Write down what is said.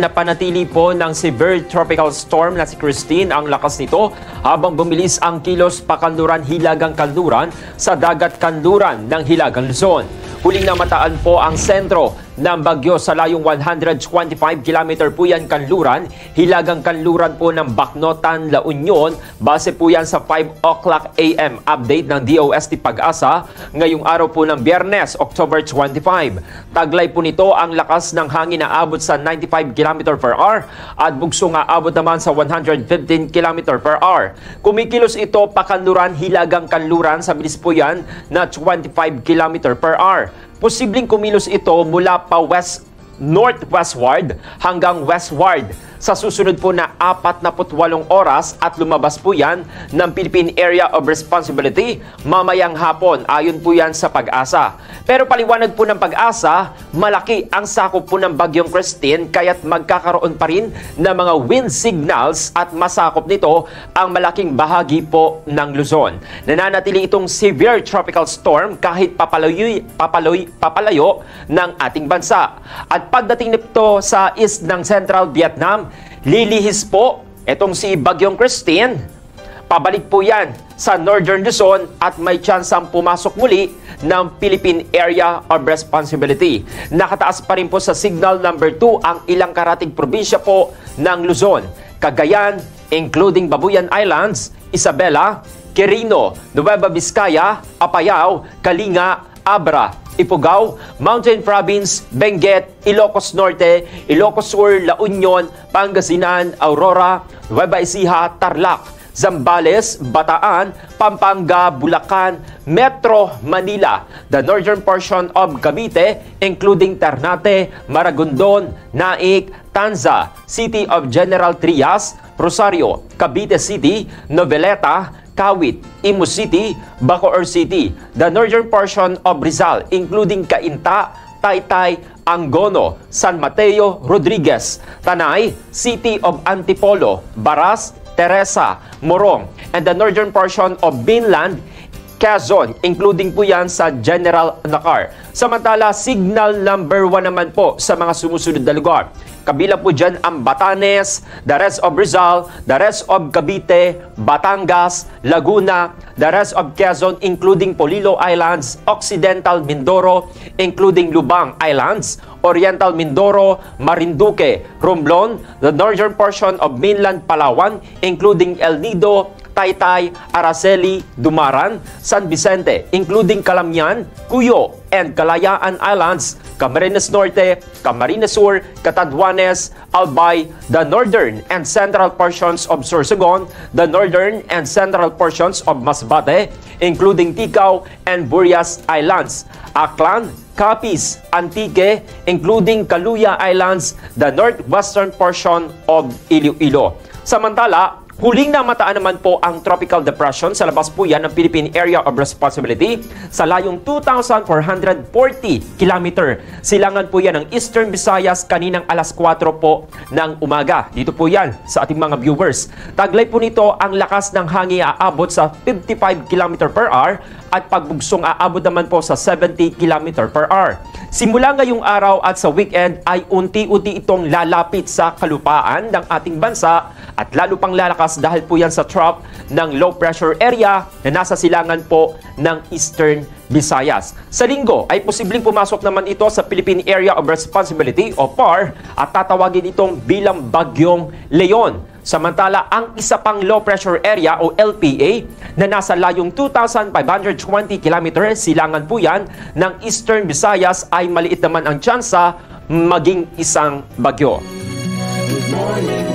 Napanatili po ng severe tropical storm na si Christine ang lakas nito habang bumilis ang kilos pakanluran-hilagang-kanluran sa dagat-kanluran ng Hilagang Luzon. Huling namataan po ang sentro ng bagyo sa layong 125 km po yan kanluran, hilagang-kanluran po ng Bacnotan, La Union. Base po yan sa 5 o'clock AM update ng DOST Pag-asa ngayong araw po ng Biyernes, October 25. Taglay po nito ang lakas ng hangin na abot sa 95 km per hour at bugso nga abot naman sa 115 km per hour. Kumikilos ito pakanluran, hilagang-kanluran sa bilis po yan na 25 km per hour. Posibleng kumilos ito mula pa northwestward hanggang westward sa susunod po na 48 oras at lumabas po yan ng Philippine Area of Responsibility mamayang hapon ayon po yan sa Pag-asa. Pero paliwanag po ng Pag-asa, malaki ang sakop po ng bagyong Christine kaya't magkakaroon pa rin ng mga wind signals at masakop nito ang malaking bahagi po ng Luzon. Nananatili itong severe tropical storm kahit papalayo ng ating bansa. At pagdating nito sa east ng Central Vietnam, lilihis po itong si Bagyong Christine. Pabalik po yan sa Northern Luzon at may tsansang pumasok muli ng Philippine Area of Responsibility. Nakataas pa rin po sa signal number 2 ang ilang karatig probinsya po ng Luzon. Cagayan, including Babuyan Islands, Isabela, Quirino, Nueva Vizcaya, Apayao, Kalinga, Abra, Ifugao, Mountain Province, Benguet, Ilocos Norte, Ilocos Sur, La Union, Pangasinan, Aurora, Nueva Ecija, Tarlac, Zambales, Bataan, Pampanga, Bulacan, Metro Manila, the northern portion of Cavite, including Ternate, Maragondon, Naik, Tanza, City of General Trias, Rosario, Cavite City, Noveleta, Kawit, Imus City, Bacoor City, the northern portion of Rizal, including Cainta, Taytay, Angono, San Mateo, Rodriguez, Tanay, City of Antipolo, Baras, Teresa, Morong, and the northern portion of Binland, Quezon, including po yan sa General Nakar. Samantala, signal number 1 naman po sa mga sumusunod na lugar. Kabila po dyan ang Batanes, the rest of Rizal, the rest of Cavite, Batangas, Laguna, the rest of Quezon, including Polillo Islands, Occidental Mindoro, including Lubang Islands, Oriental Mindoro, Marinduque, Romblon, the northern portion of mainland Palawan, including El Nido, Taytay, Araceli, Dumaran, San Vicente, including Calamian, Cuyo, and Kalayaan Islands, Camarines Norte, Camarines Sur, Catanduanes, Albay, the northern and central portions of Sorsogon, the northern and central portions of Masbate, including Ticao and Burias Islands, Aklan, Capiz, Antique, including Kaluya Islands, the northwestern portion of Iloilo. Samantala, huling namataan naman po ang tropical depression sa labas po yan ng Philippine Area of Responsibility sa layong 2,440 km. Silangan po yan ng Eastern Visayas kaninang alas 4 po ng umaga. Dito po yan sa ating mga viewers. Taglay po nito ang lakas ng hangin aabot sa 55 km per hour at pagbugsong aabot naman po sa 70 km per hour. Simula ngayong araw at sa weekend ay unti-unti itong lalapit sa kalupaan ng ating bansa at lalo pang lalakas dahil po yan sa trough ng low pressure area na nasa silangan po ng Eastern Visayas. Sa linggo ay posibleng pumasok naman ito sa Philippine Area of Responsibility o PAR at tatawagin itong bilang Bagyong Leon. Samantala, ang isa pang low pressure area o LPA na nasa layong 2,520 km silangan po yan ng Eastern Visayas ay maliit naman ang tsansa maging isang bagyo. Good morning.